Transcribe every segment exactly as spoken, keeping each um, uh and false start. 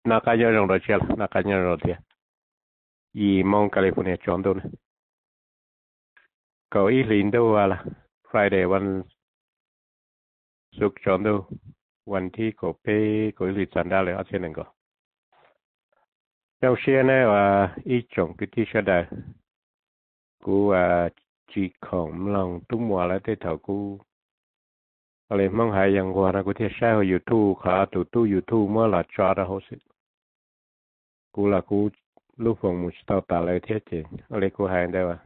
nó cá nhân rồng rồi chưa nó cá nhân rồi thiệt gì mong California chọn đâu nè cậu ý lính đâu à là Friday วันศุกร์ชอนดูวันที่เขาไปเขาอีลิสันได้เลยอาเซียนก็เราเชื่อแน่ว่าอีจงคือที่เชื่อได้กูว่าจีของลองตุ้มมัวแล้วที่เถากูอะไรมั่งหายยังว่านะกูที่ใช้ยูทูบขาตู้ตู้ยูทูบเมื่อหลัดจอดแล้วสิกูละกูลูกฟงมุสตาตาเลยเท่จริงอะไรกูหายได้ว่า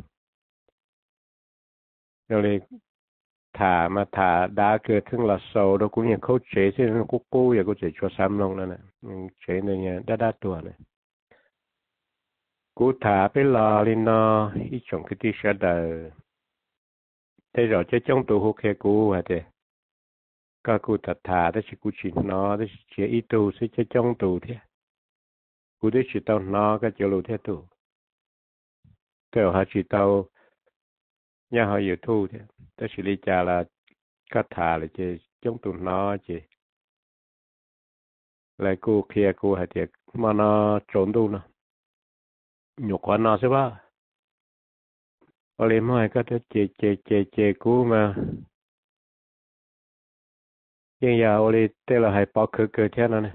อะไรถามาถาดาเกิดถึงละโซเรากูยังเขาเฉยซึ่งกูกูอยากกูจะชัวซ้ำลงนั่นแหละเฉยเนี่ยด้าด้าตัวเลยกูถาไปรอลินออีจงคือที่เชื่อได้แต่เราจะจ้องตัวหูแค่กูฮะเจ้ก็กูตัดถาได้ชิกูชินนอได้เชียอีตูสิจะจ้องตัวเท่กูได้ชิตาวนอก็จะรู้เท่ตัวก็หาชิตาวย่าหาอยู่ทูเท่แต่ชิลิจาละก็ถาเลยเจจ้องตัวนอเจแล้วกูเคลียกูฮะเจ้มานอจนดูนะหนุกกว่านอใช่ปะอะไรไม่ก็จะเจเจเจเจกูมายังยาวเลยแต่ละให้ปอกคือเกิดแค่นั้น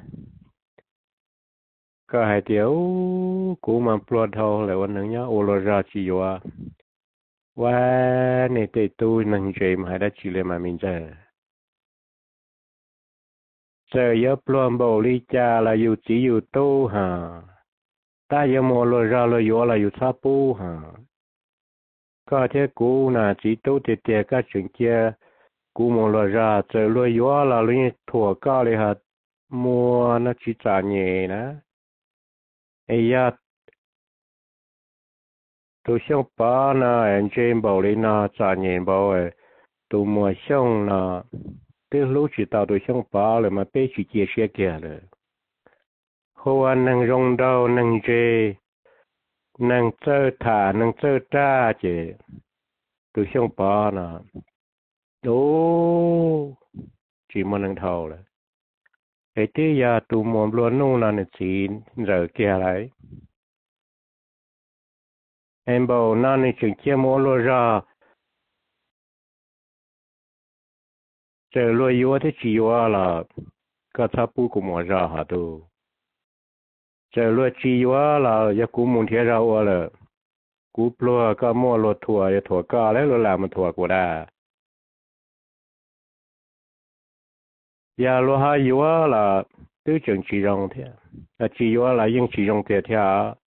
ก็ให้เดียวกูมันปลดเท่าเลยวันนึงเนี่ยโอโลราชิวะว่าในเตตู้นังเจมให้ได้ชิเลมามินเจอเจอเยอะปลอมบริจาละอยู่จีอยู่ตู้ฮะตายมโลราละอยู่ละอยู่ซาปูฮะก็เท่กูน่ะจีตู้เตี้ยก็ถึงเจ้ากูมองลราเจอรวยยัวละลุยถั่วก้าเลยฮะมัวนักจิตใจเนี่ยนะไอ้ยาตัวช่างป้านะเอ็นเจมบอกเลยนะใจเนี่ยบอกเออตัวมัวช่างนะตัวรู้จิตตัวตัวช่างป้าเลยมาเป็นจิตเจียเสียแก่เลยหัวนังรงดาวนังเจนังเจอถานังเจอจ้าเจตัวช่างป้านะโอ้จีมันนังเท่าเลยไอ้ที่ยาตัวมอมล้วนนู่นนั่นจีนเหลือแก่ไรเอ็มบอกนั่นนี่จึงเชื่อมโลราเจอรวยยัวที่จีวาละก็ทับปูกุมราหาดูเจอรวยจีวาละยากุมุนเทียราวละกูปลัวก็มัวรถทัวร์ยาถั่วก้าแล้วรถลามันถั่วกูได้ยาโลหะยัวละตื้อจึงจีรองเทียจีวาละยังจีรองเทียเทีย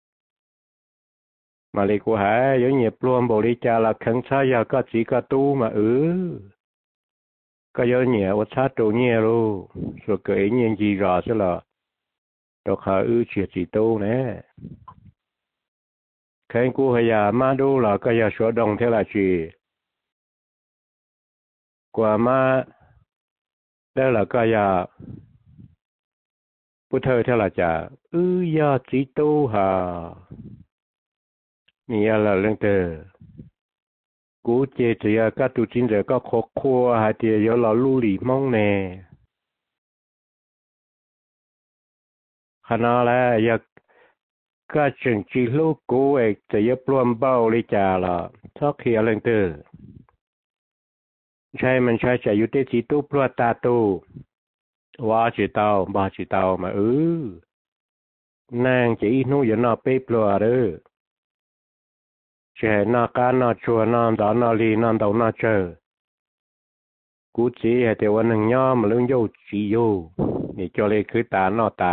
มาเลยกูหายยังเหยียบรวมบริจาละขังชายาก็จีก็ตู้มาเออก็ยังเหยียบวัชตัวเหยียรู้ส่วนเกิดเหยียจีรอซะละตัวขาอือเฉียดจีตู้เนี่ยแข่งกูหายามาดูละก็อย่าชัวดงเท่าไรจีกว่ามาได้ละก็อย่าพุทธเท่าไรจ้ะอือยาจีตู้ฮะนี่อะไรเรื่องเตอกูเจเจียก็ตุจินเจก็ขกคัวหาเดียวเราลู่หลีมองแน่ขณะแล้วอยากก็จึงจีลูกกูเอกจะยับรวมเบ้าลิจาละทักเขียเรื่องเตอใช่มันใช่จะอยู่ที่จีตู้ปลวดตาตู้ว่าจีเตาบ้าจีเตามาเออนางจีนู่อย่านอเป๊ะปลวดเออเจ้าหน้าการน่าชัวน้ำดานนาลีน้ำดาวน่าเจอกูจีให้แต่วันหนึ่งย่อมเรื่องโยจีโยนี่จะเลยคือตาหน้าตา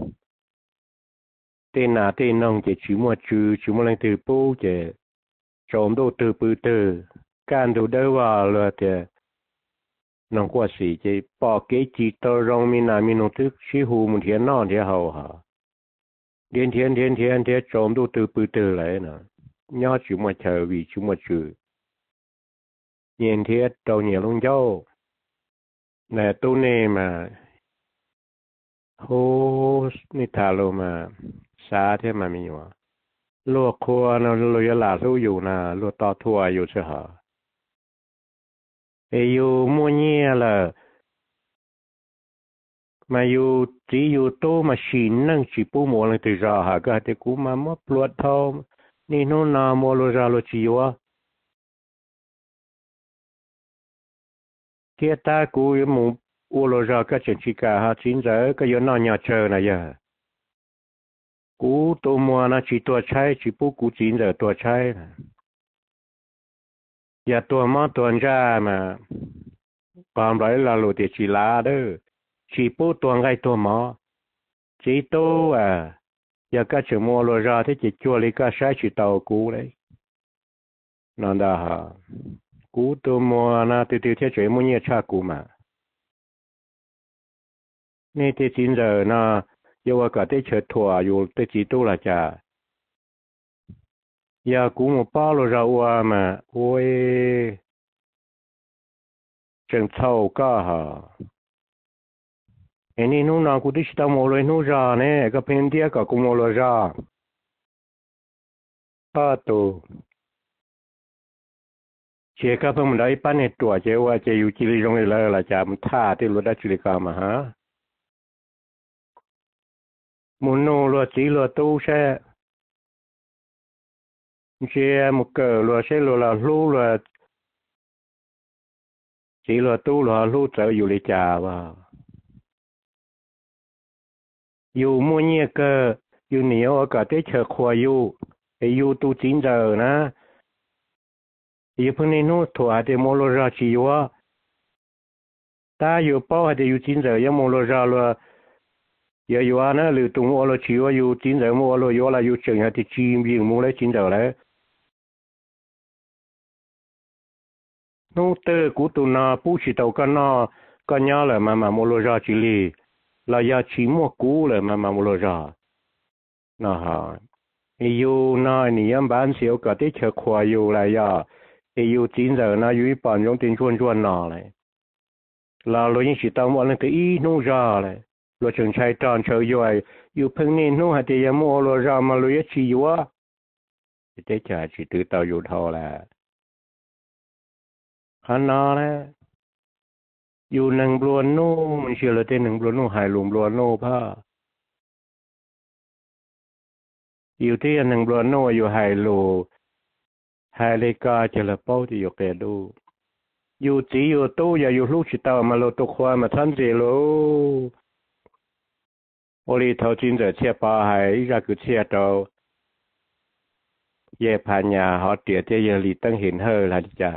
เต้นหน้าเต้นน้องจะชิมัวชื่อชิมัวเรื่องตือปูจะจอมดูตือปือตือการดูได้ว่าเลยแต่น้องกว่าสิจะปอกเกจีตัวรองมีนามีนทึกชิหูมุนเทียนนอนเทียเฮาฮะเทียนเทียนเทียนเทียนเทียจอมดูตือปือตือเลยนะย่อชิมัวเชอวีชิมัวชื่อเย็นเทียตัวเหนียวลงโยแต่ตู้นี่มาโหนี่ทาโลมาซาเทมามีวะลวกครัวนะลอยหลาสู้อยู่นะลวกต่อทั่วอยู่เสียหาเออยู่มัวเงี้ยละ mà dù chỉ dù tô mà xin năng chỉ bố mua lên từ ra hà cái thì cũng mà mất luật thâu nên nó nào mua lo ra lo chỉ wa kia ta cũng muốn mua lo ra cái chuyện chỉ cả ha chính giờ cái giờ nó nhà chờ này giờ cú tô mua nó chỉ tua trái chỉ bố cú chính giờ tua trái giờ tua mà tua ra mà còn lại là lo thì chỉ là đó chỉ bố tua ngay tua mà chỉ tô à giờ các trường mua lo ra thế chỉ cho lấy các sai chỉ tàu cũ đấy nó đã hả cũ tô mua na từ từ theo chuyện mua nhiều cha cũ mà nên thì chính giờ na giờ cả tới chơi thua yêu tới chỉ tô là chả giờ cũ một bao lo ra qua mà ôi chân sâu cả hả anh ấy nó cũng đi tao mua rồi nó ra nè cái bên kia cả cũng mua rồi ra à tu chỉ cái phần đấy bán hếtตัวเจ้าว่าจะอยู่ที่โรงเรียนแล้วล่ะจ้ะมันท่าที่รถได้จุลิกามาฮะมุนโนรถจีรถตู้ใช่เจ้ามุกเกอรถใช่รถละลู่รถจีรถตู้รถลู่เจออยู่เลยจ้าว่าอยู่มั่วเนี่ยก็อยู่เหนียวก็ได้เชิญขวาอยู่ไออยู่ตู้จีนเจอนะอยู่เพิ่งในนู้นถั่วเดโมโลราชีวะตาอยู่ป้อเดอยู่จีนเจอยังโมโลราลัว有有啊，那流动我了去我有金人我了有了有正下的金兵我来金着嘞。侬得古都那不是到个那个伢了妈妈莫罗扎去哩，那呀起莫古了妈妈莫罗扎，那哈，有那你样办小个的吃快有来呀，有金人那有一般用点转转那嘞，那罗因是到我那个一弄扎嘞。เราจึงใช้ตอนเชยย่อยอยู่เพิ่งนี่นู่นหาเดียมโอเราเรามาลุยชีวะจะได้จ่ายชีตื้อต่ออยู่ทอแหละฮันนอแหละอยู่หนึ่งบลวนนู่มันเชื่อเลยที่หนึ่งบลวนนู่หายหลุมบลวนนู่พ่ออยู่ที่หนึ่งบลวนนู่อยู่หายหลูหายเลยกาจะละเป้าที่อยู่แกดูอยู่จีอยู่ตู้อย่าอยู่ลูกชิตามาโลตุความาทันเจโล我里头今在切包还一个个切到，也怕nhà họ tiệt thế giờ li tăng hiện hơi là chả.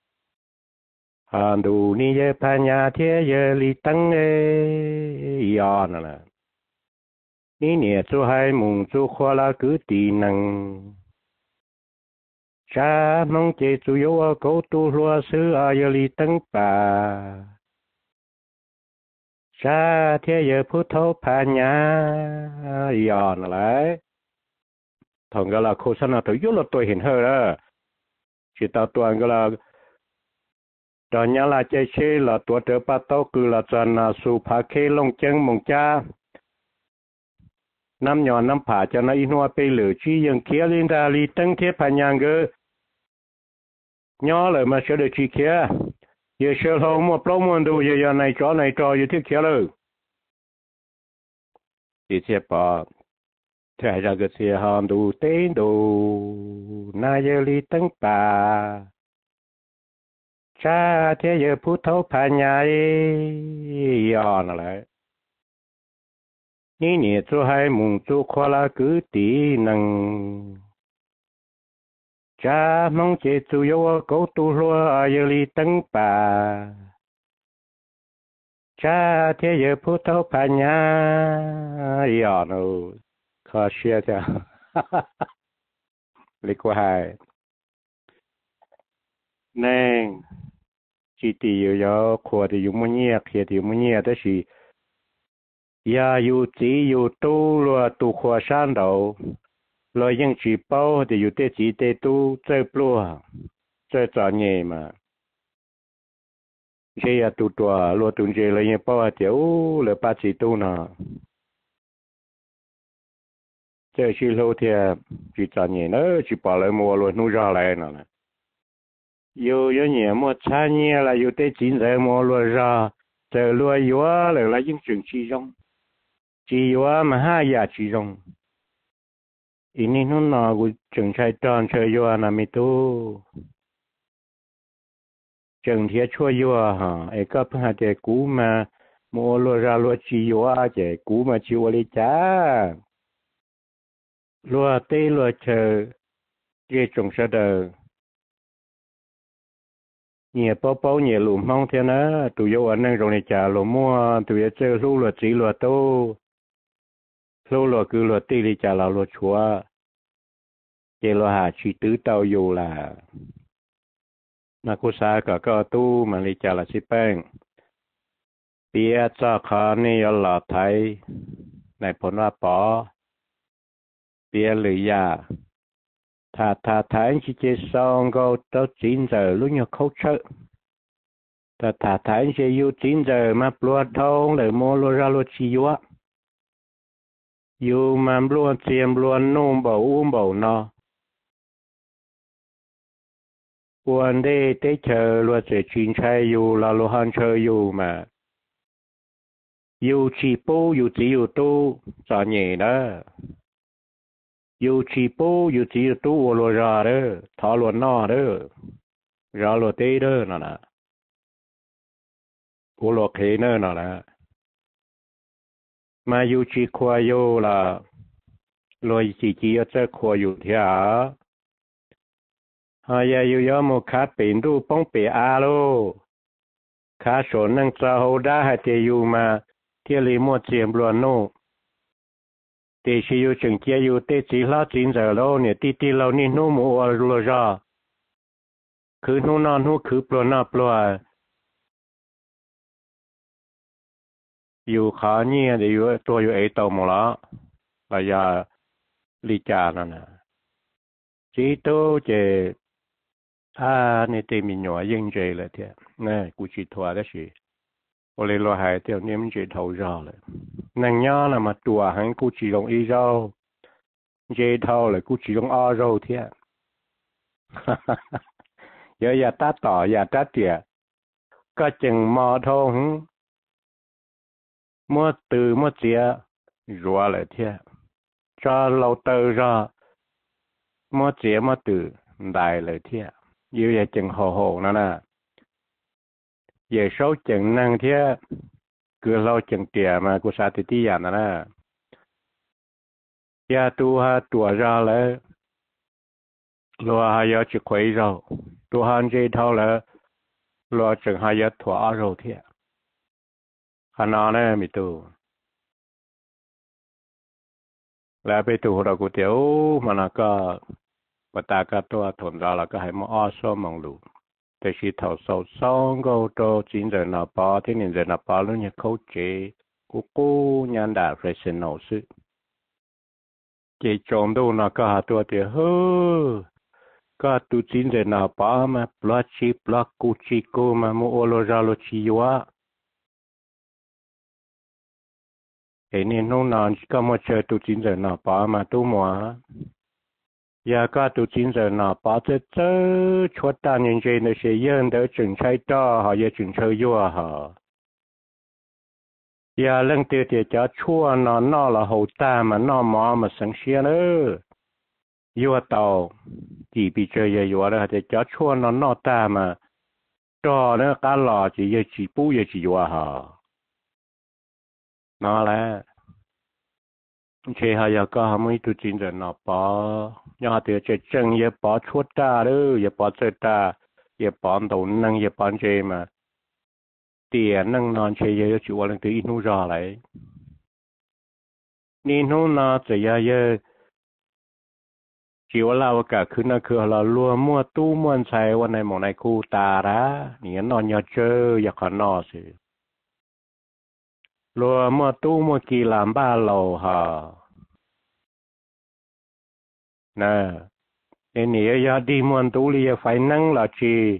Họ đủ ni ye pa nhà thế giờ li tăng ấy, ya nè là. Ni nè chú hai mùng chú khoa là cứ tì năng. Cha mong chế chú yếu cố tu loa sư à giờ li tăng bà. Cha thế giờ phút thâu pa nhà ya nè lại. Thằng cái là cô sinh là tôi yếu là tôi hiện hơi đó. Chỉ tao toàn cái là đó nhà là chơi chơi là tôi trở bắt tao cứ là chân là su phá kê lông chân mông cha. Năm nhỏ năm phá cho nó in hoa bê lửa chi dân kia lên ra li tăng thế phá nhàng cơ. Nhỏ lời mà sẽ được chi kia. Giờ sẽ không một lâu môn đồ giờ giờ này cho này cho giờ thiết kia rồi. Thì sẽ bỏ. Thế ra cái xe hòn đủ tên đủ. Na giờ li tăng bà. Cha thế giờ phút thâu phá nhà ấy. Yò nè lại. Ní nè chú hai mùng chú khoa là cứ tí năng. Cha mong chế chú yếu cố tu lúa à giờ li tăng bà. Cha thế giờ phút thâu phá nhà. Yò nè. Khó xưa cho. Lý qua hai. Nên. Chỉ tì yếu yếu khóa thì yếu mô nhẹ, khía thì yếu mô nhẹ đó là ya yếu chỉ yếu tu lùa tu khóa sản đầu. Rồi những chỉ bao thì yếu tế chỉ tế tu chơi plua, chơi trả nhẹ mà. Chế ya tu tùa lùa tu chế là những bao thì ú là ba chỉ tu nà. Chơi chỉ lâu thì chỉ trả nhẹ nữa, chỉ bảo lại mua lùa nụ ra lại nà. Yêu yêu nhẹ mua cha nhẹ là yêu tế chín giờ mua lùa ra. giờ lúa yếu là là những trường chi rong chỉ yếu mà hai nhà chi rong ý nên nó nào của trường trai tròn chơi yếu là mi tu trường thiệt chua yếu hả ấy có phải để cú mà mua lúa ra lúa chi yếu để cú mà chịu lấy giá lúa tê lúa chờ cái trồng sao đời nhiều bao bao nhiều lùm mong thế nữa tụi yêu anh đang rồi này trả lùm mua tụi yêu chơi lúa lúa chỉ lúa tô lúa lúa cứ lúa tê đi trả là lúa chúa chế lúa hà chỉ tứ tàu yêu là mà cô sa cả cái tu mà đi trả là xí beng bia cho khó này ở lò thấy này phun hoa bỏ bia lười ya thà thà thấy chỉ chế xong go tới chín giờ lúc nhau khâu chợ thà thà thấy chỉ yêu chín giờ mà lúa thông để mua lúa ra lúa chi yếu yêu mà lúa chiêm lúa nôm bầu uống bầu no buồn đi tới chờ lúa sẽ chín trái yêu là lúa han chờ yêu mà yêu chỉ bố yêu chỉ yêu tu cho nhẹ đó yêu chỉ bố yêu chỉ yêu tu lúa ra đó thọ lúa no đó ra lúa tê đó nè nè lúa khế nữa nè nè mà yêu chỉ khoa yêu là lúa chỉ chỉ ở这khoa yêu thế à hay yêu yêu một khát biển du bông bể à lô khát số năng tra hồ đa hay tiêu yêu mà tiêu lý một chiếm luôn nô thì chỉ yêu chừng kia yêu tê chỉ là chín giờ lô nè tí tí lâu nè nô mua lô ra cứ nô non nô cứ plo na plo yêu khá nhẹ để yêu tôi yêu ấy tàu một lá là giờ lý trả nè nè chỉ tôi chỉ à nè tìm mình nhỏ yên chơi là thế nè cụ chỉ thua đó chứ我哋落係就黏住頭咗咧，能呀那麼多還cụ chỉ用一肉，這頭咧cụ chỉ用二肉添，哈哈哈，有也打倒也打跌，個正毛頭哼，麼từ麼接弱了添，這老豆咗，麼接麼từ đại了添，有也正好好呢呢。giờ số chừng năng thế cứ lâu chừng tiền mà cô sa thì tí à nè ya tu ha tua ra là lo ha ya chỉ quay rồi tu han dây thâu là lo chừng ha ya thua rồi thế hà nó nè mi tu là bị tu hồi cô tiểu mà nó có mà ta có tua thuần ra là có hay mua ở số mong lùแต่ชีเท่าสาวสองก็โตจินเจนาปาที่นี่เจนาปาแล้วเนี่ยเขาเจกูกูยันดาเฟรชโนซึเจจอมดูนะก็หาตัวเดียวเฮ้อก็ตูจินเจนาปามาปลัดชีปลักกูชีกูมาโมโอโลจาโลชีวะเห็นนี่น้องนานก็มาเจอตูจินเจนาปามาตัวมัวya cả tụ chính giờ nào bảo thế chứ cho ta nhân dân nó sẽ yên đỡ chừng trái đó họ ya chừng chơi vô hả ya lần tiêu thì cho chua nó nó là hậu ta mà nó mò mà sáng xia nữa vô tàu chỉ bị chơi ya vô đó thì cho chua nó nó ta mà cho nó cá lò chỉ ya chỉ bù ya chỉ vô hả nó là chế họ ya có họ mới tụ chính giờ nào bảo nhà thì chế chân ya bảo chuột ta đó ya bảo chơi ta ya bảo đầu năng ya bảo chế mà tiền năng non chế ya chịu vào lần thứ ít nu ra lại nên nu na chế ya ya chịu lao cả cứ na cứ là lúa mua tu mua xàiวันnày một này khu ta đóนี่นอนya chơi ya khó nọสิlúa mua tu mua kỳ làm ba lầu hả nè nên nếu giờ đi mua tu thì phải năng là chi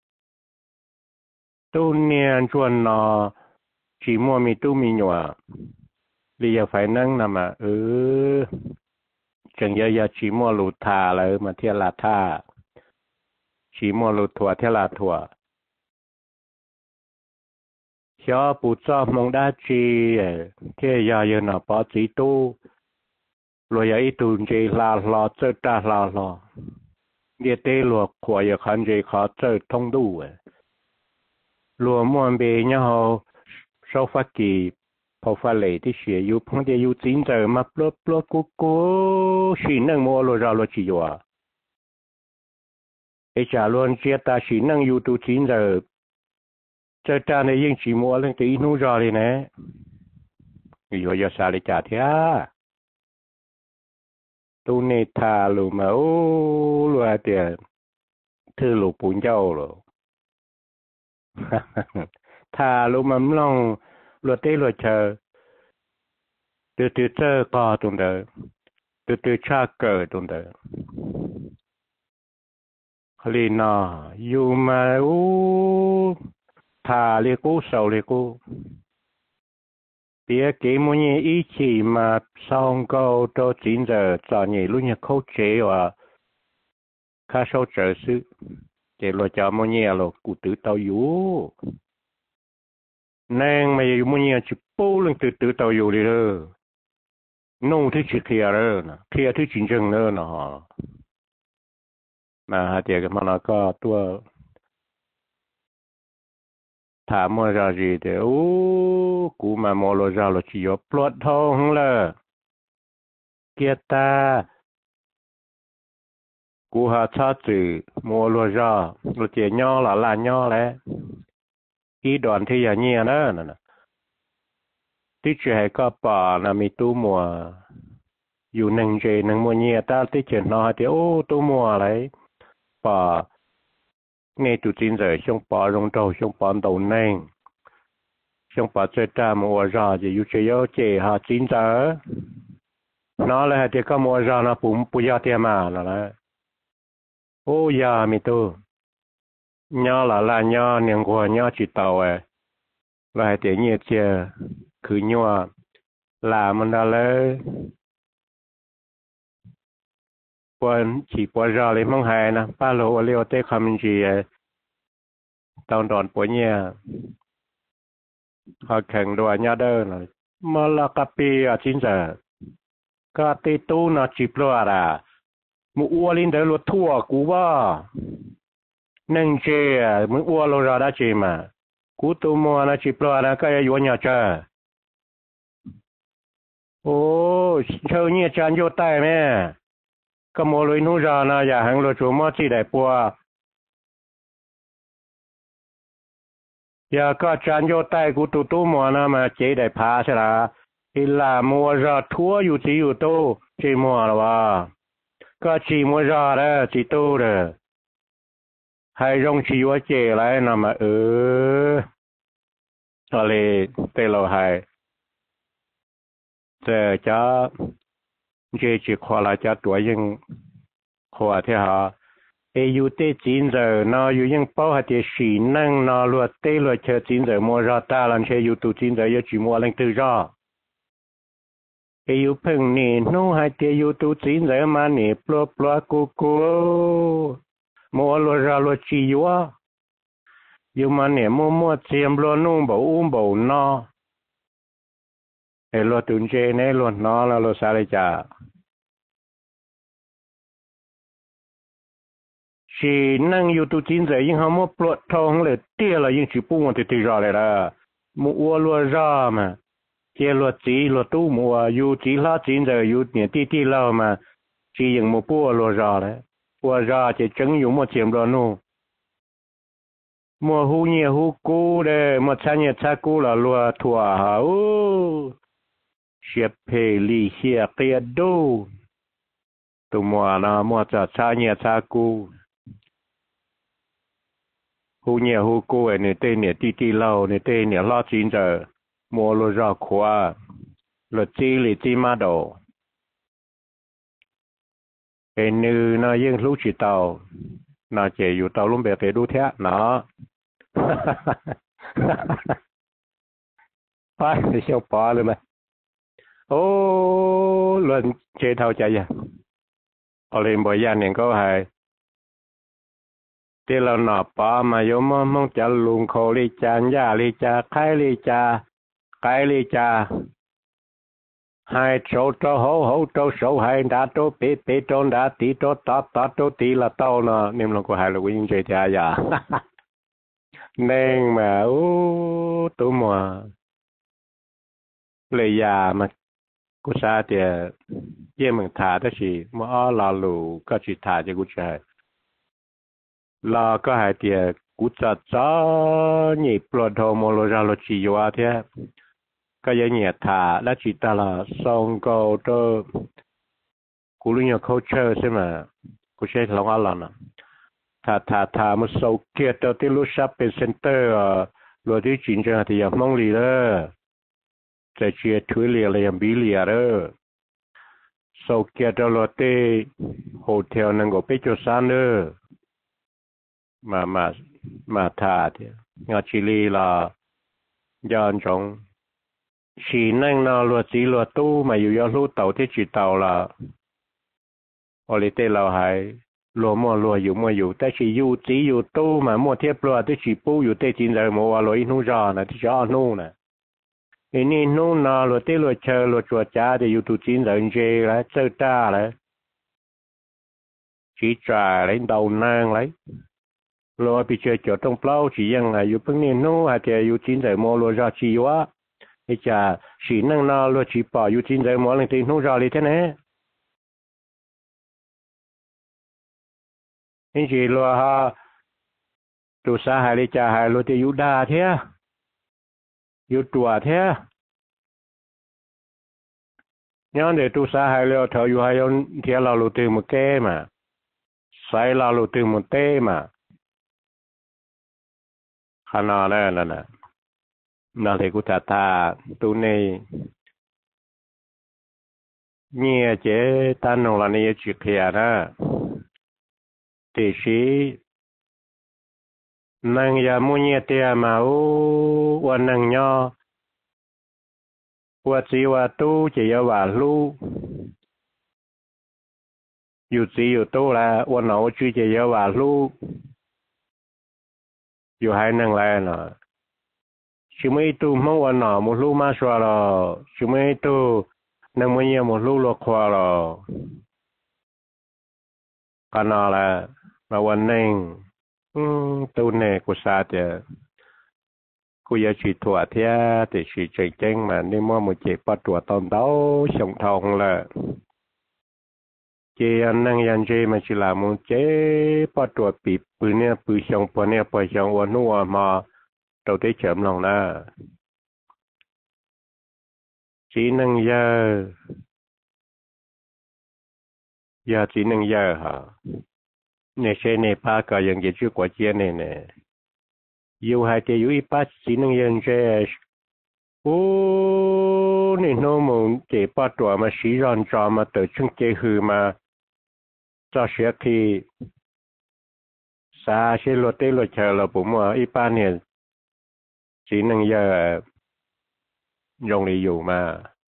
tu niên chuẩn nó chỉ mua mi tu mi nhỏ thì giờ phải năng nè mà ừ chẳng giờ giờ chỉ mua lụt thà là mà thiên là thà chỉ mua lụt thua thiên là thua cho bù cho mong đa chi thế giờ giờ nó bỏ chỉ tu rồi ấy tu chỉ là lo chơi ta là lo địa tê luộc của giờ khăn chỉ khó chơi thông đủ lúa muôn bề nhau sau phát kỳ phổ phát lệ thì sẽ yêu phong địa yêu chính giờ mà bớt bớt cố cố chỉ năng mua lúa ra lúa chỉ vào ấy trả luôn chia ta chỉ năng yêu tu chính giờ chơi ta này nhưng chỉ mua lên tí nu ra đi nè rồi giờ sao để trả thế tu này thà lúa mà ô lúa tiền thư lúa bún châu rồi thà lúa mắm long lúa tê lúa chờ từ từ chờ co tụng đời từ từ cha cờ tụng đời lì nọ dù mà u thà lì cú sầu lì cú bia cái mua nhẹ ý chỉ mà xong câu cho chín giờ cho nhẹ lúc nhẹ khâu chế và khá sâu trở sự để lo cho mua nhẹ lo cụ tự tàu yếu nên mà mua nhẹ chỉ bố lên từ từ tàu yếu đi rồi nông thì chỉ kia rồi nè kia thì chính正rồi nè mà hạt tiền mà nó có tua thả mua ra gì thì ô cú mà mua lo ra lo chỉ có plot thông là kia ta cú hà cha chữ mua lo ra lo chỉ nhỏ là là nhỏ đấy ý đoạn thì là nhiều đó nè tí chỉ hay có bà là mi tu muaอยู่หนึ่งเจหนึ่งมัวเนียตาที่เจนนอที่โอ้ตัวมัวอะไรป่าเนี่ยตุจินเจช่วงป่ารงโตช่วงป่าโตเน่งช่วงป่าเจตามัวราจะอยู่เจียวเจหาจินเจนอเลยที่ก็มัวรานะปุ่มปุยาเตียมาแล้วนะโอ้ยามีตัวย่อละละย่อเนียงกว่าย่อจิตเตาเอ้แล้วที่เนี่ยเจคือยัวลามันได้เลยquân chỉ qua ra lấy mong hài nè ba lô leo tê khăm gì tao đòn bữa nhà họ kheng đùa nhà đơ là mà là cà phê à chính giờ cà phê tu nó chỉ pro à mu uo linh đỡ luật thua cú ba nâng chê mu uo lô ra đã chê mà cú tu mua nó chỉ pro à cái yếu nhà chơi ô chơi như chán vô tay mẹก็โมลุยนู่นรานะอย่าหังโลจูมอที่ได้ปัวอย่าก็จานโยใต้กูตุตู้มัวนะมาเจได้พาใช่ละอิลามัวราทั่วอยู่ที่อยู่ตู้จีมัวละวะก็จีมัวราแล้วจีตู้เด้อให้รงชีวะเจไรนะมาเอออะไรเตเราให้เจอจ้าเจจีขวาลาจะตัวยังขวาที่หาเอยูเตจีนเจอนออยู่ยังเป้าหัดสีนั่งนอลัวเตลัวเชจีนเจมัวรอตาลันเชยูตูจีนเจยจีมัวลังตือรอเอยูพึ่งนี่นู้หัดยูตูจีนเจมานี่ปลัวปลัวกูกูมัวลัวรอลัวจียัวอยู่มาเนี่ยมัวมัวเจียมลัวนุ่งบ่อุ้มบ่นอเอลัวตุนเจเนลัวนอแล้วลัวสาริจาchỉ năng yêu tu chín giờ nhưng họ mua plot thongเลยเตี้ยเลยยิ่งchỉปูมันติดรอเลยละมัวลัวร่ามาเจลัวจีลัวตู้มัวอยู่จีลาจีนจะอยู่เนี่ยที่ที่เรามาจียังมัวปูลัวร่าเลยปัวร่าจะจังอยู่มัวเจียมรอนู่มัวหูเนี่ยหูกูเลยมัวชาเนี่ยชากูละลัวถั่วหาโอ้เชียเพลีเชียเกียดูตัวมัวนะมัวจะชาเนี่ยชากูหูเนี่ยหูกูไอ้เนี่ยเต้เนี่ยตีตีเล่าเนี่ยเต้เนี่ยล้อจีนจะมัวรถรอขวารถจีหรือจีมาโดไอ้นือน่ายังรู้จิตเตาน่าเจอยู่เตาลุ่มแบบเตดูแท้เนาะไปเชี่ยวปอเลยไหมโอ้หล่นเจเท่าใจยังเอาเลยบ่อยยันเนี่ยก็หาย thế là nọ bỏ mà yếu mong mong chả luôn khổ đi cha nhà đi cha khai đi cha cái đi cha hai chỗ chỗ hậu hậu chỗ sâu hai đã chỗ bế bế chỗ đã tí chỗ tát tát chỗ tí là tao nè nên là có hai là quyên chơi cha ya nên mà ô tụi mà lấy ya mà cô sa thì yên mình thả đó chỉ mà ở là lù có chỉ thả cho cô chơi là có hai thì cô cha cho nhịp lo thô mà lo ra lo chỉ vô thế cái gì nhẹ thả đã chỉ ta là xong câu cho cô lưu nhau culture xem mà cô sẽ lòng ăn lần thả thả thả một số kia cho tới lúc shopping center rồi đi chuyển cho thì mong gì đóจะเชื่อถือเรียอะไรอย่างบิเลียเด้อโซเกียตลอดเตโฮเทลนั่งก็ไปจุดสานเด้อมามามาทาเดียงาชิลีละย้อนจงสีนั่งนอลวดสีลวดตู้มาอยู่ยอดลูกเต่าที่จีเต่าละอลิเตเราหายรัวมัวรัวอยู่มัวอยู่แต่สีอยู่สีอยู่ตู้มามัวเทียบรัวที่สีปูอยู่เตจินเลยมัวว่าลอยนู่นจอนะที่จอนู่นนะอันนี้นู่นนอลวดเตลวดเชอลวดจัวจ้าเดี๋ยวอยู่ตุจินเลยเจแล้วเจ้าจ้าเลยchỉ trà lấy đầu nang lấy rồi bị chơi chỗ trong plau chỉ rằng làอยู่เพิ่งเนี่ยนู้อาจจะอยู่จีนใจมัวรัวรอชีวะไอ้จ่าสีนั่งนอรัวชีป่ออยู่จีนใจมัวเลยตีนู้รอเลยแท้เนี่ยไอ้จีรัวฮะตัวสาหายเลยจ่าหายรัวจะอยู่ด่าเท่อยู่ตัวเท่ย้อนเดี๋ยวตัวสาหายแล้วเธออยู่ให้ย้อนเที่ยวเราลุตีมือแก้มาใส่เราลุตีมือเต้มาขนาดนั้นน่ะนะนั่นเลยกูจะตาตัวนี้เนี่ยเจ้ตานงละเนี่ยจิเขียนะแต่ชีนั่งยามุเนี่ยเตียมาโอ้วันนั่งย่อว่าจีว่าตู้จะยาว่าลูอยู่จีอยู่ตู้ละวันหนาวจีจะยาว่าลูอยู่ให้นั่งแล้วเนาะชิไม่ตู้เมื่อวันหนาวมุลูมาชัวร์หรอชิไม่ตู้นั่งมันยังมุลูลวกควาหรอกันนอละมาวันนึงอืมตู้เนี่ยกูซาเดียกูอยากฉีดถั่วเทียแต่ฉีดใจเจ้งมานี่มั่วมือเจ็บปวดตัวตอนเต้าส่งทองละเจียนนั่งยันเจมาชิลามุเจ็บปวดตัวปีปืนเนี่ยปืนส่งปนเนี่ยปล่อยส่งวันนัวมาตัวได้เฉิมลงนะจีนั่งยายาจีนั่งยาฮะเนี่ยเช่นในภาคก็ยังจะชื่อกว่าเจียนเนี่ยเนี่ยอยู่ให้จะอยู่อีป้าจีนั่งยันเจโอ้นี่น้องมึงเจ็บปวดตัวมาสีร้อนจอมาเติร์ชึ่งเจหือมาจะเสียที่ซาเชลเตลเชลผมว่าอีป้าเนี่ยจีนั่งยายงเลยอยู่มา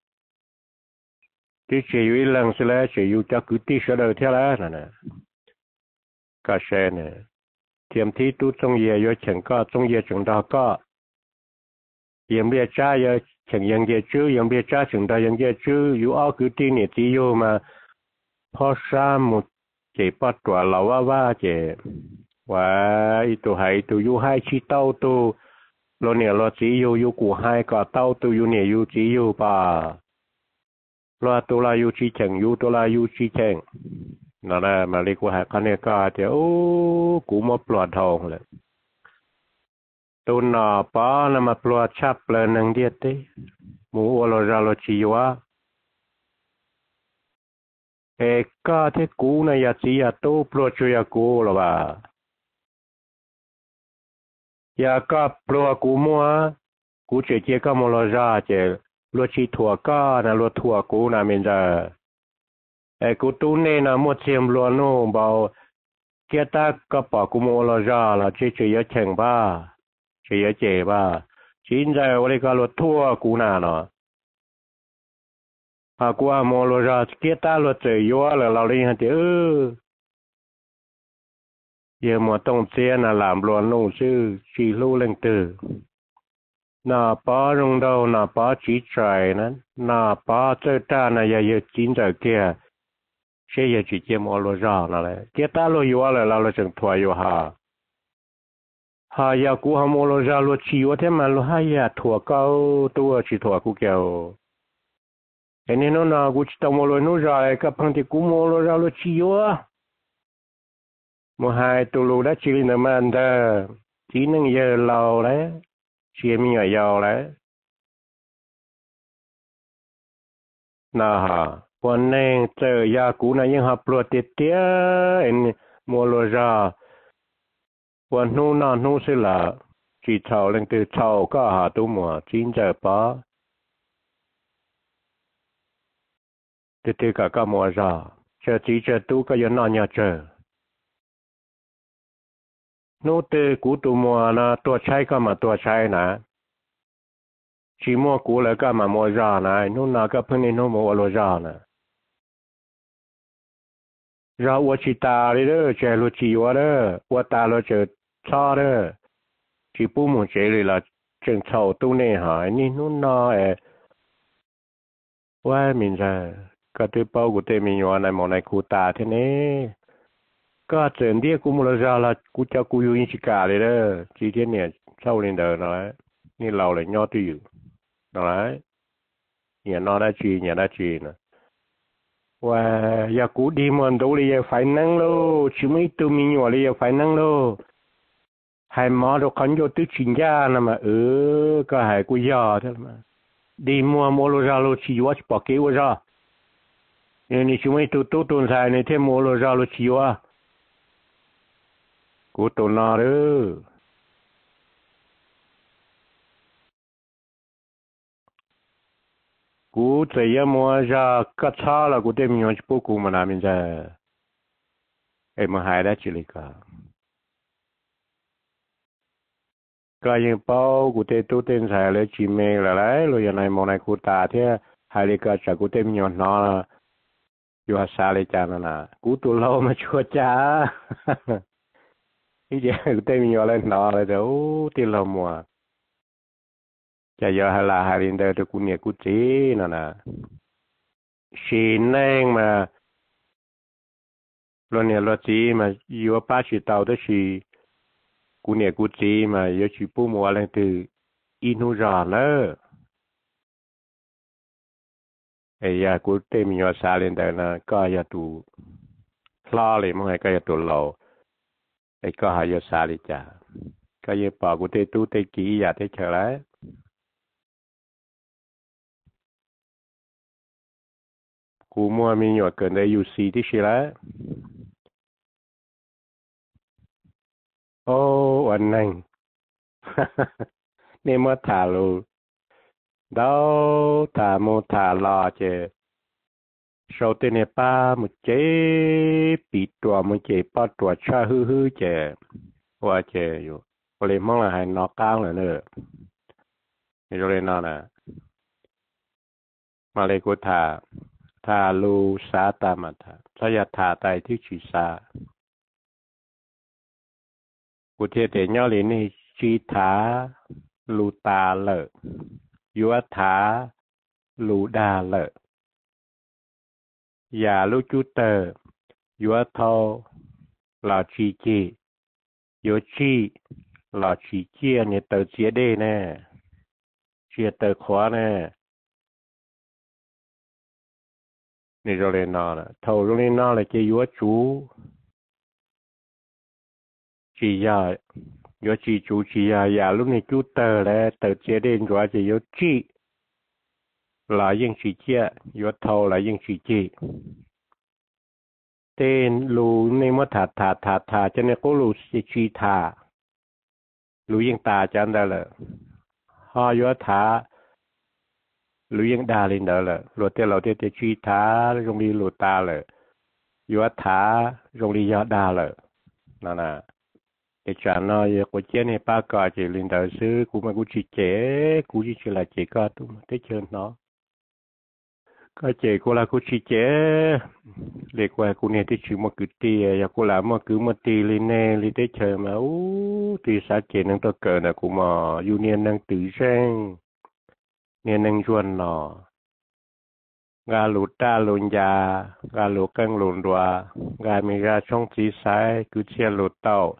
ที่เชียอยู่หลังสิแล้วเชียอยู่จะกุฏิเสด็จเท่าแล้วนะนะก็เช่นเนี่ยเทียมที่ตู้จงเยียอยู่เฉิงก็จงเยียถึงดอกก็ยังเบี้ยจ้าเยอะเฉิงยังเยียจื้อยังเบี้ยจ้าถึงดอกยังเยียจื้ออยู่อ้อกุฏิเนี่ยที่อยู่มาพอสามหมดเจ็บปวดตัวเราว่าว่าเจ็บว่าอีตัวหายตัวอยู่ให้ชี้เต้าตัวเราเนี่ยเราจีอยู่อยู่กูให้ก็เต้าตัวอยู่เนี่ยอยู่จีอยู่ป่าเราตัวเราอยู่ชี้เฉิงอยู่ตัวเราอยู่ชี้เฉิงนั่นแหละมาเรียกว่าคันเนี่ยก็จะโอ้กูมาปลอดทองเลยตัวหน้าป้าน่ะมาปลอดชับเลยนังเดียดดิหมูเราเราเราชี้ว่าเอกก็ที่กูน่ะอยากจีอยากตู้ปลอดช่วยกูหรอวะอยากก็ปลอดกูมัวกูเจ๊เจ๊ก็มาเราจะเจรถชีถั่วก็นะรถถั่วกูนะมันจะไอ้กูตู้เนี่ยนะหมดเสียมล้วนโน่เบาเกียตาก็ปอกกูมาเราจะละเจ๊เจ๊ยเฉ่งบ้าเจ๊ยเจ๊บ้าชินใจวันนี้ก็รถถั่วกูน่ะเนาะหากว่ามาเราจะเกียตารถเจ๊ยัวแล้วเราเลยฮะเจ้อ giờ mà tông xe là làm luôn nông sư chỉ lưu lên từ nà bá rung đâu nà bá chỉ trời nè nà bá chơi ta nà giờ giờ chín giờ kia sẽ giờ chỉ chơi mua lúa rau nè lại kia ta lúa yếu là lao là chẳng thua yếu hà hà giờ cú hà mua lúa rau lúa chiu thế mà lúa hay giờ thua cao tua chỉ thua cú kêu cái này nó nào cú chỉ tao mua lúa nó rồi cái phần thì cú mua lúa rau lúa chiu á mua hai tụ lúa đã chỉ là mà anh ta chỉ năng giờ lâu đấy chỉ mình ở giàu đấy nà haวันนึงเจอยากูนะยังหับปวดเตี้ยเอ็นมัวโลจาวันนู้นนั่นนู้นสิละจีเท่าเรื่องตัวเท่าก็หาตัวมัวจีนเจอปะเตี้ยก็ก็มัวจาเจอจีเจอตัวก็ยังนอนยาเจอนู้นเตี้ยกูตัวมัวนะตัวใช้ก็มาตัวใช้นะจีมัวกูแล้วก็มามัวจานะนู้นน่ะก็เพิ่งนี่นู้นมัวโลจานะเราว่าชีตาเลยเด้อเจลูจีว่าเด้อว่าตาเราเจอชอเด้อชีปูหมูเจเลยละจึงเท่าตู้เนี่ยหายนี่นู่นนอเอว่ามินจะก็ตัวเป้ากูเตมีอยู่ในหมอในคูตาเท่านี้ก็เจอเดียกูมูลจาละกูจะกูอยู่อินชิกาเลยเด้อจีเทียนเนี่ยเช่าเรียนเดินอะไรนี่เราเลยย่อตัวอยู่อะไรเนี่ยนอได้จีเนี่ยได้จีนะว่าอยากกูดีมันดูเลยphải năng lô chứ mấy tụi mình nhỏเลยphải năng lô hai mỏ đồ khẩn vô tứ chín gia nè mà ừ có haiกูยอ thế mà đi mua mua lô ra lô chỉ quá bỏ kế quá ra nên chứ mấy tụi tụi tụi sai này thêm mua lô ra lô chỉ quáกูtụi nó đóกูจะยังมัวจะกัดชาละกูเต็มยอนชิบุกูมันอามินจะเอ็มหายได้จิลิกาก็ยังเป้ากูเตตู้เต็นใส่เลยจีเมลอะไรเราอย่างไรมองในกูตาเที่ยหายเลยก็จากกูเต็มยอนนออยู่อาซาเลยจานะกูตัวเรามาชัวจ้าที่เดียวกูเต็มยอนเลยนอเลยเดี๋ยวที่เรามัวจะยอฮาลาฮารินเดอร์ตัวกูเนี่ยกูจีน่ะนะชีนเองมาเราเนี่ยเราจีมาอยู่ป้าชีเตาตัวชีกูเนี่ยกูจีมาอยู่ชีปูมัวอะไรตัวอินูจาเลอไอ้ยากูเต็มยอซาลินเดอร์นะก็ยาตูพลาเลยมั้งไงก็ยาตัวเราไอ้ก็หายาซาลิจ่าก็ยาปากกูเตตู้เตกี้ยาเตเฉลยกูมัวมีหยดเกินได้ยูซีที่ชิละโอ้วันนั้นนี่มาถ่ายรูดาวถ่ายมูถ่ายรอเจโชว์ที่เนี่ยป้ามุเจปีตัวมุเจป้าตัวชาฮือฮือเจว่าเจอยู่เลยมองละให้นอกกลางเลยเนอะนี่เราเลยนอนนะมาเลยกูถ่ายทาลูสาตามาทาสยถาไตที่ชีสากุเทเตญอลินี่ชีถาลูตาเลยัวถาลูดาเลยาลูจุเตอยัวทอลาชีจียัวชีลาชีเจียเนี่ยเตอเจียเดแน่เจียเตอขวาแน่นี่เราเรียนนอนนะเท่าเราเรียนนอนเลยจะยัวจูจียายัวจีจูจียายาลูกนี่จูเตอร์แล้วเตอร์เจเดนยัวจะยัวจีหลายยังจีเจียยัวเท่าหลายยังจีจีเต้นลูนี่มาถาถาถาถาจะเนี่ยก็ลูจีจีถาลูยังตาจันได้เลยฮายัวถาลูยังดาลินเดอร์เลยรถเตเราเตจะชีถาโรงเรียนลูตาเลยยัวถาโรงเรียนยอดาเลยนั่นน่ะเด็กจานน้อยกูเจนี่ป้าก็จะลินเดอร์ซื้อกูมากูชีเจกูชีชิลาเจก็ตุ้มได้เชิญเนาะ có chế cô là cô chỉ chế để qua cô này thì chỉ một cứ tì ya cô làm một cứ một tì lên nè lên tới chờ mà ú thì sao chế năng tôi cờ là cũng mà union năng tự sang nên năng chuẩn nọ gà lụt ta lụn già gà lụt căng lụn đùa gà mi gà trong chỉ sai cứ chia lụt tàu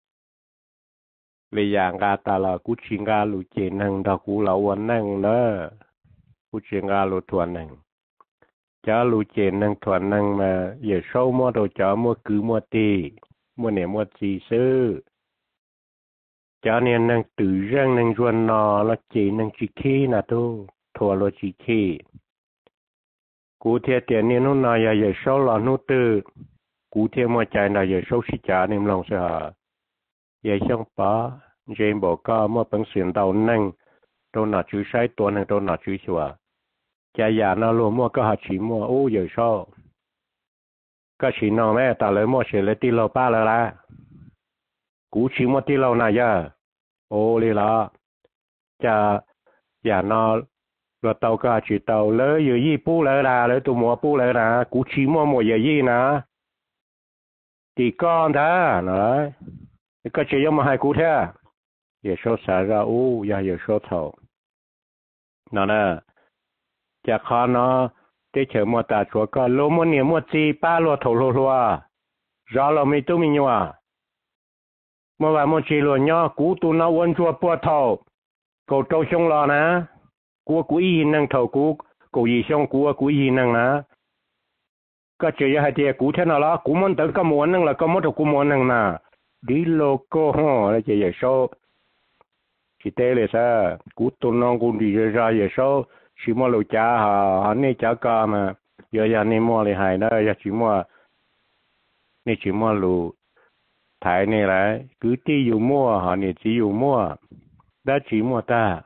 lấy dạng gà ta là cú chỉ gà lụt chế năng đó cú lãoวันnăng nữa cú chỉ gà lụt thuần năng chả lụt chế năng thuần năng mà giờ sâu mua đồ chả mua cứ mua tì mua nè mua gì sư chả nên năng tự răng năng chuẩn nọ là chế năng chỉ khi nào tu thua là chỉ khi cú thiệt tiền nên nó nói giờ số là nó tư cú thiệt mà chạy là giờ số sĩ trả nên lòng sẽ hả giờ xong bỏ trên bộ có mà bằng xuyên đầu năng đâu nào chú sai tuần năng đâu nào chú sửa chạy nhà nó luôn mua có hạt chỉ mua ô giờ số có chỉ nào mẹ ta lấy mua sẽ lấy tỷ lô ba là la cú chỉ mua tỷ lô này giờ ô đi là cha nhà nó rồi tàu cá chỉ tàu lấy giờ gì bù lấy là lấy tụ mua bù lấy là cú chỉ mua mua giờ gì nè thì con đó nói cái chỉ có mà hai cú thế giờ số xả ra u giờ giờ số thầu nó nè chả khó nó để chờ mua ta chúa có lô mua nhiều mua chi ba lô thầu lô lô rõ là mình tu mình nhua mua vài mua chi lô nhó cú tu nó uốn chua bùa thầu cầu trâu sông lò nè cú cú y năng thầu cú cú y sông cú cú y năng nè có chỉ hai tia cú thế nào đó cú muốn tới có muốn năng là có muốn cú muốn năng nè đi lô cô ho là chỉ vậy số chỉ tê là sao cú tu nó cú đi ra vậy số chỉ mua lô cha hà hắn này cha ca mà giờ giờ này mua lại hay đó giờ chỉ mua này chỉ mua lô thái này lại cứ tí dùng mua họ này chỉ dùng mua đã chỉ mua ta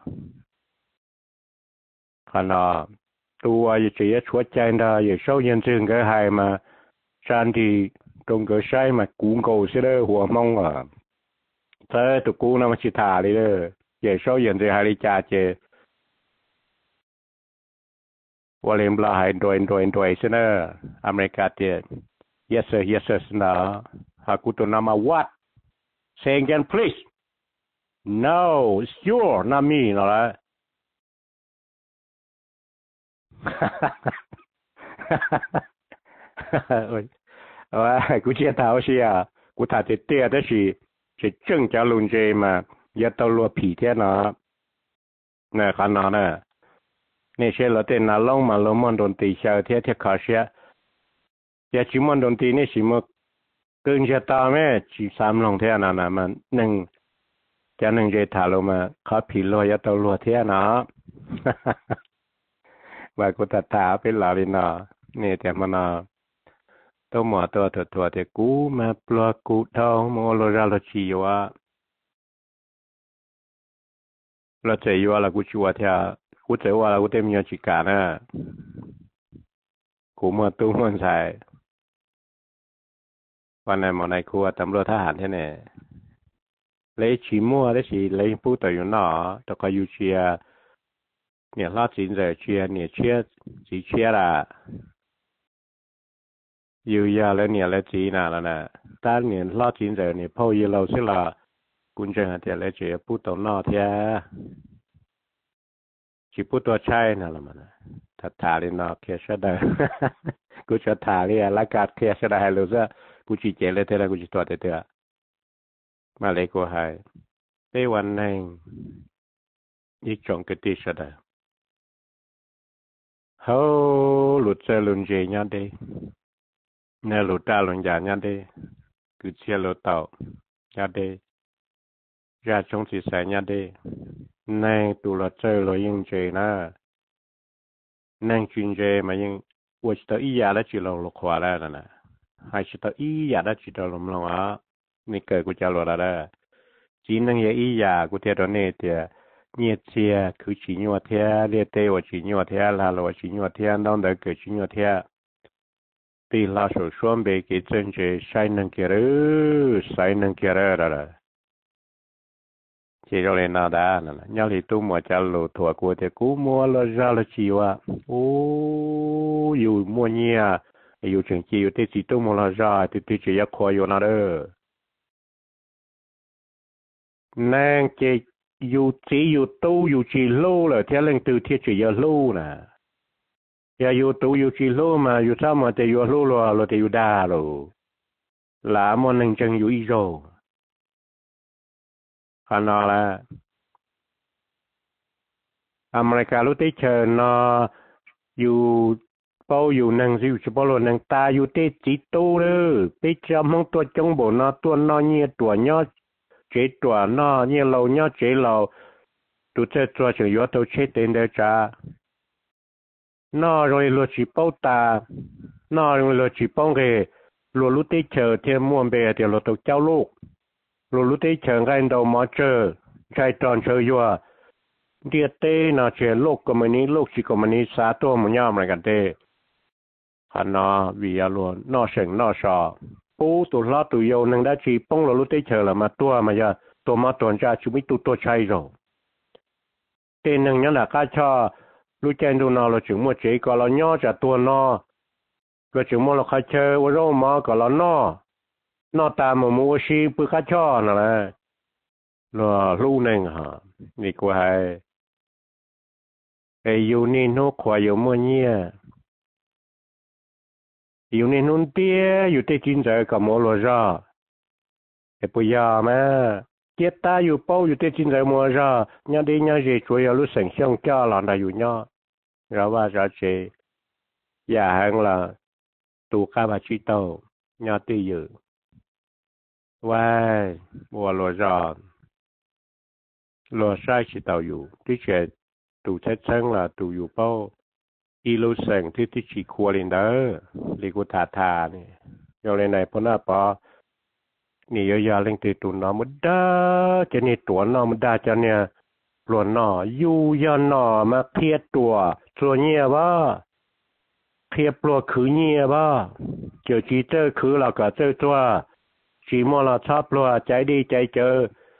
khả năng tôi chỉ chúa chạy đó giờ số nhân sinh cái hay mà sang thì trong cái sai mà cuốn cầu sẽ đỡหัวmong à thế tụi cô nó mà chỉ thả đi đó giờ số nhân sinh hay đi cha chơiว่าเล่มลายโดยโดยโดยเสนออเมริกาเตีย yes sir yes sir นะหากูตัวนามา what say again please no it's your not me นะล่ะว่ากูเชื่อ他是啊กู他这对的是是正家论者嘛也到了皮天了那看哪呢นี่เชื่อเราเต้นน่าลงมาลงมันโดนตีเช้าเที่ยเที่ยขาเสียยาจิมันโดนตีนี่สิมันเกินเชตาแม่จีสามลงเที่ยน่ะนะมันหนึ่งจะหนึ่งเจถาลงมาเขาผีลอยยาตัวรัวเที่ยนะว่ากูตัดตาเป็นลาลินานี่แต่มันอ่ะตัวหมอตัวตัวตัวแต่กูมาปลัวกูทองมอลราลชีวะเราเจอยู่ว่ากูชัวเที่ยกูเจอว่ากูเต็มยอดจิกานะกูมาตู้มันใส่วันนั้นมอในครัวตำรวจทหารที่เนี่ยเลยชิมัวได้สิเลยพูดต่ออยู่หนอแต่ก็อยู่เชียเนี่ยลอดสินเจอเชียเนี่ยเชียสีเชียละอยู่ยาแล้วเนี่ยแล้วจีน่ะแล้วนะตอนเนี่ยลอดสินเจอเนี่ยพ่ออยู่เราสิละกุญแจหาเดียวแล้วเจอพูดต่อหนอเทียchỉ bútตัวใช่น่ะละมันถ้าถาเลยเนาะแค่เสดากูจะถาเลยละกัดแค่เสดาให้รู้ซะกูจีเจเลยเท่าไรกูจีตัวเท่ามาเลยกูให้ในวันหนึ่งอีกจงกติเสดาเขาหลุดเจอหลุดเจียนดีเนี่ยหลุดตาหลุดยานยันดีกูเชื่อหลุดเต่ายันดียาจงสีแสยันดีนั่งตัวเราเจอเรายังเจนะนั่งจินเจมายังว่าจะอียาแล้วจีเราลงขวาแล้วนะให้จะอียาแล้วจีเราลงลงอ่ะนี่เกิดกูจะรู้แล้วจีนั่งยังอียากูเทียตอนนี้เทียเนี่ยเทียคือจีนัวเทียเรียเตว่าจีนัวเทียลาเราจีนัวเทียน้องเด็กเกิดจีนัวเทียตีลาสุส่วนเบกิจนเจใช้นั่งเกลือใช้นั่งเกลืออะไร chỉ rồi lên nào đã nè nhau thì tôi mua cho lô thua của thì cú mua lo ra là chiều à ô dù mua nhia dù chừng chiều thì chỉ tôi mua lo ra thì tôi chỉ có khoai vô nào đó nàng chỉ dù chỉ dù tu dù chỉ lô là theo lên từ thiết chỉ giờ lô nè ya dù tu dù chỉ lô mà dù sao mà thì dù lô lo lo thì dù đa rồi là một năng chân dù ý rồi khả năng là America lúc tới chờ nó dù bao dù năng dù chỉ bao năng ta dù tê chỉ tu nữa bây giờ mong tôi trong bộ nó tôi nó như tuổi nhớ chế tuổi nó như lâu nhớ chế lâu tụi chơi cho chừng yếu tôi chế tiền để trả nó rồi lo chỉ bao ta nó rồi lo chỉ bao cái lo lúc tới chờ thêm muôn bè thì lo tôi cháu lúc lo lúc tới chờ cái đầu mà chờ chạy tròn chờ yếu địa tê nó chỉ lúc của mình lúc chỉ của mình sátตัวmình nhau mà cái tê hắn nó vì à luôn nó sừng nó sọ bố tụi nó tụi yêu nên đã chỉ bông là lúc tê chờ là mà tua mà giờ tụi mà tuần ra chúng mình tụi tôi chạy rồi tên nên nhớ là cái cho lúc trên tụi nó là chúng mua chỉ có là nhớ trả tua nó rồi chúng mua là khai chơi ở đâu mà có là nó nó ta mà mua xí bữa khai cho nè là là lưu nên hả đi qua hay ai yêu nên nó khoa yêu mua nhia yêu nên nó tia yêu tê chín giờ cả mua lo ra ai bây giờ mà tiết ta yêu bao yêu tê chín giờ mua ra nhà đi nhà gì chủ yếu lúc sản xuất cho là đại yêu nhau rồi và ra chế nhà hàng là tụ cá bà chi tàu nhà tê dự wow mua lo ra lo sai chỉ tàu yêu tí chuyện tụ chất chân là tụ yêu bao y lô sành thì thì chỉ khua lên đó li cô thà thà này giờ lên này bọn nó bỏนี่ยาเล่งตีตุนnó mới đa cho nênตัวnó mới đa cho nên luôn nóอยู่ยันnó mà kiaตัวตัวเนี่ยว่าkiaปลัวคือเนี่ยว่าเจอจีเจอคือเราก็เจอตัวจีมัวเราชอบปลัวใจดีใจเจอ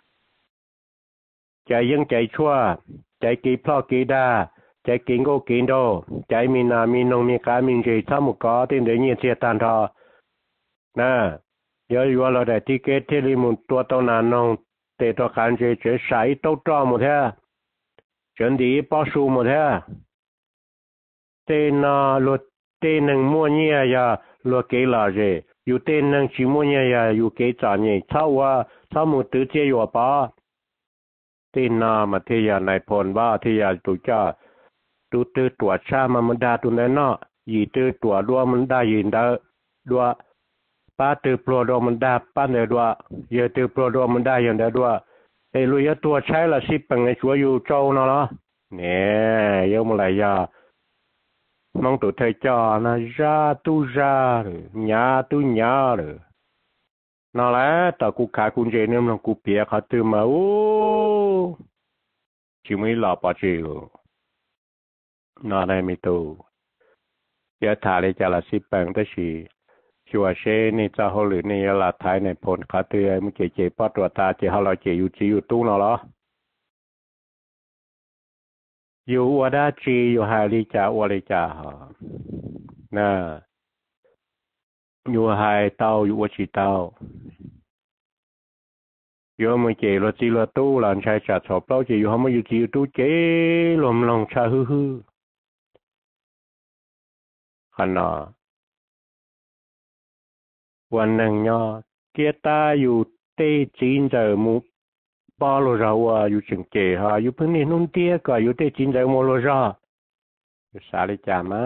ใจยังใจชั่วใจกีพลอกีดาใจกินก็กินโดใจมีนามีนงมีการมีใจทั้งหมดก็ที่เดี๋ยวนี้เสียตันทอนะเยอะอยู่เราได้ที่เกตที่ริมุนตัวตัวนานงเตะตัวการเจเจใส่โต๊ะจอหมดแท้จนดีป้อสูหมดแท้เตนาลดเตนังมัวเนี่ยยาลดเกลาเจอยู่เตนังชิมัวเนี่ยยาอยู่เกจานเนี่ยเท่าว่าเท่ามุดตื้อเจียวป้าเตนามาเทียในพลว่าเทียตุจ้าตุตื้อตัวชามันมันดาตุนเนาะยีตื้อตัวดัวมันได้ยินได้ดัวป้าตื้อปลอดมันได้ป้าเนี่ยดัวเยอะตื้อปลอดมันได้ยังได้ดัวไอ้ลุยตัวใช้ละสิบปังในชัวอยู่เจ้าเนาะเนี่ยยังมาหลายยามองตัวเธอจ้านะจ้าตู้จ้าเลยหยาตู้หยาเลยนั่นแหละแต่กูขายกุญแจเนี่ยมันกูเปียเขาตื่นมาโอ้ชิไม่หลับปะเจียวนั่นแหละไม่ตัวเดี๋ยวถ่ายเลยจะละสิบปังแต่สิชัวเช่นี่จะเขาหรือนี่ละท้ายในผลเขาเตือนมันเจเจปอตัวตาเจเขาเราเจอยู่จีอยู่ตู้เนาะเหรออยู่วัดจีอยู่หาลิจ่าวัดจ่าฮะน่ะอยู่หายเต้าอยู่วัดจีเต้าอยู่มันเจรถจีรถตู้หลานชายจัดสอบเราเจอยู่เขามาอยู่จีอยู่ตู้เจลมลงชาฮือฮือขนาดวันหนึ่งเนาะเกียตาอยู่เตจีนเจอมุปาโลราว่าอยู่จึงเจฮะอยู่เพิ่งนี่นุ่นเตี้ยก็อยู่เตจีนเจอโมโลราอยู่สาลิจามา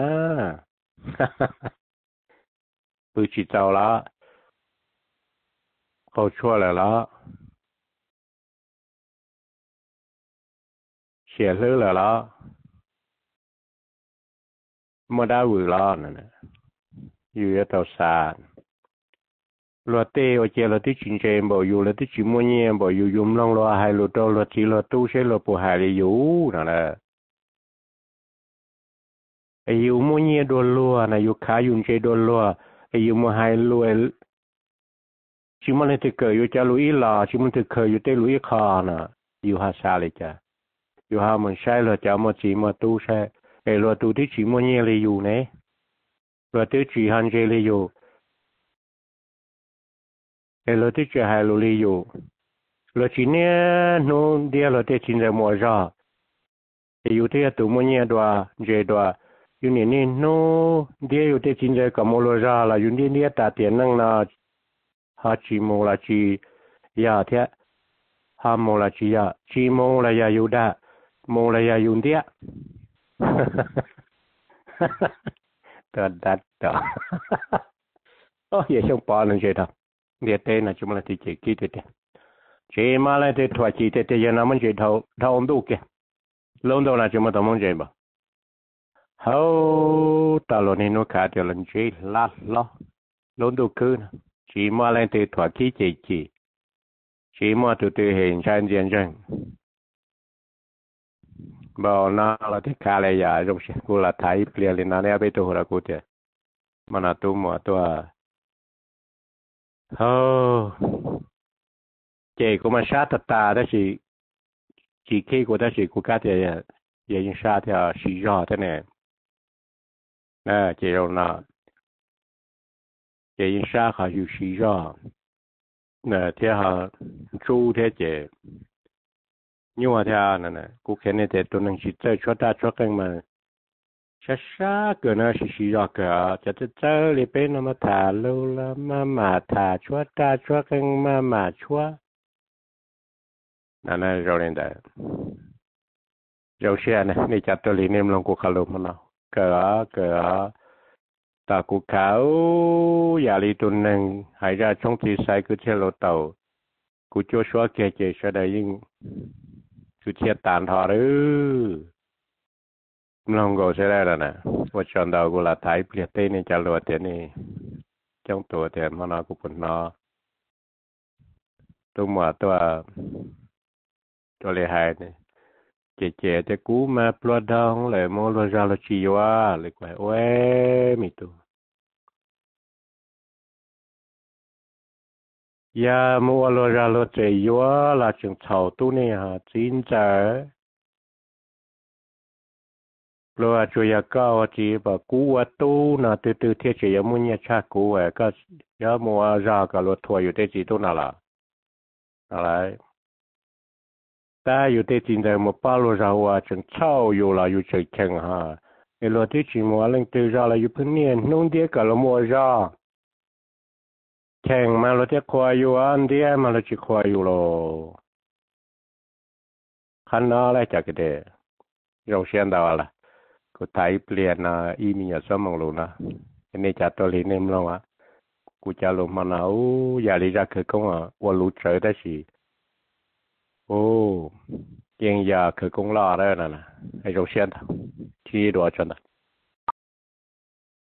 ปืนจีเจ้าละเขาช่วยเลยละเสียเลือดเลยละไม่ได้หวือละนั่นนะอยู่ในตัวสารรถเตะว่าเจรถที่ชินเจมบอกอยู่รถที่ชิมวยเนี่ยบอกอยู่ยุ่มลงรถให้รถตัวรถที่รถตู้ใช้รถปูหายเลยอยู่นั่นแหละไอ้อยู่มวยเนี่ยโดนลัวนะอยู่ขายุ่งเจโดนลัวไอ้อยู่มวยหายลัวชิมันเลยถึงเกิดอยู่จะลุยลาชิมันถึงเคยอยู่เตลุยคาน่ะ yêu ha xa lại chả yêu ha mình sai là chả mà chỉ mà tu sai để lo tu thì chỉ mà nhẹ là yêu nè lo tu chỉ hành chế là yêu để lo tu chỉ hai lo là yêu lo chỉ nè nó dia lo tu chỉ là mua ra yêu thì tu mà nhẹ đoa chế đoa yêu nè nè nó dia yêu thì chỉ là cầm mua ra là yêu nè nè ta tiền năng là ha chỉ mua là chỉ ya thế ha mua là chỉ ya chỉ mua là ya yêu đã mua là ya yêu dia tớ đặt đó ô vậy xong bỏ lên chơi đâu địa tên là chúng là thì chỉ kỹ thế chỉ mà lại thì thoại chỉ thế thì giờ nó mình chơi thâu thâu đủ kìa lâu đâu là chúng mà tao muốn chơi mà hâu tao lo nên nó cả thì lần chơi lát lo lâu đủ cứ chỉ mà lại thì thoại kỹ chỉ chỉ chỉ mà từ từ hiện sang diện rằng bảo nó là cái cá này giờ giống như cô là thái bia lên nó này bây giờ là cô thế mà nó tu mà tu à hô chị cũng mà sát thật ta đó chỉ chỉ khi cô đó chỉ cô cá thì giờ những sát thì chỉ rõ thế này nè chị rồi nó chị những sát họ chỉ chỉ rõ nè thế họ chú thế chị nhưng mà theo này này cô khen này thì tôi năng chỉ chơi cho ta cho cái mà chắc sao cái nó chỉ chỉ rõ cái cho tôi chơi里边那么thả lâu là mà mà thả cho ta cho cái mà mà cho này này rồi lên đây rồi xe này này chặt tôi liền em lòng cô khá lâu mà nào cái cái ta cô khảo nhà里tôi năng hay ra trong thì sai cứ theo lối tàu cô cho số kia kia sẽ đây nhưng cứ chia tàn thọ ư lòng gồ sẽ đây là nè và chọn đầu của là thái biệt tên này trả lời thế này trong tuổi thì mà nó cũng còn nó tôi mà tôi tôi lấy hai này chế chế thì cú mà plot down lại mua lo ra lo chi wa lại quay ôi mi tu ya mua lo ra lo chế wa là chừng thầu tu này ha chín giờ lo cho ya cao chỉ bảo cú wa tu na từ từ thiết chế ya mua nhà cha cú à cái ya mua ra cái lo thua อยู่ chỉ tu nào là lại ta อยู่ đây chính là một bao lô rau à chẳng chao อยู่ là อยู่ chơi chừng ha cái lô tí chỉ mua lên từ ra là อยู่ phân niên nông địa cả là mua ra chừng mà lô tí khoa อยู่ ăn địa mà lô chỉ khoa อยู่ lô khăn nó lại chả cái đấy rau sen đâu là cô thấy liền là y mình ở số mong luôn à cái này chả tôi liền em luôn à cô chả luôn mà nào giờ đi ra khởi công à qua lũ trời đó gì ô ยังอยากคือคงรอได้นะนะไอ้เราเชียนที่รัวจนนะ